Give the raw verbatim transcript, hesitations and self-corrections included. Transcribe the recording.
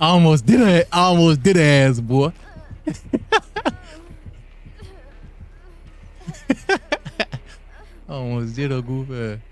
I almost did it. I almost did her ass, boy. I almost did a goof ass.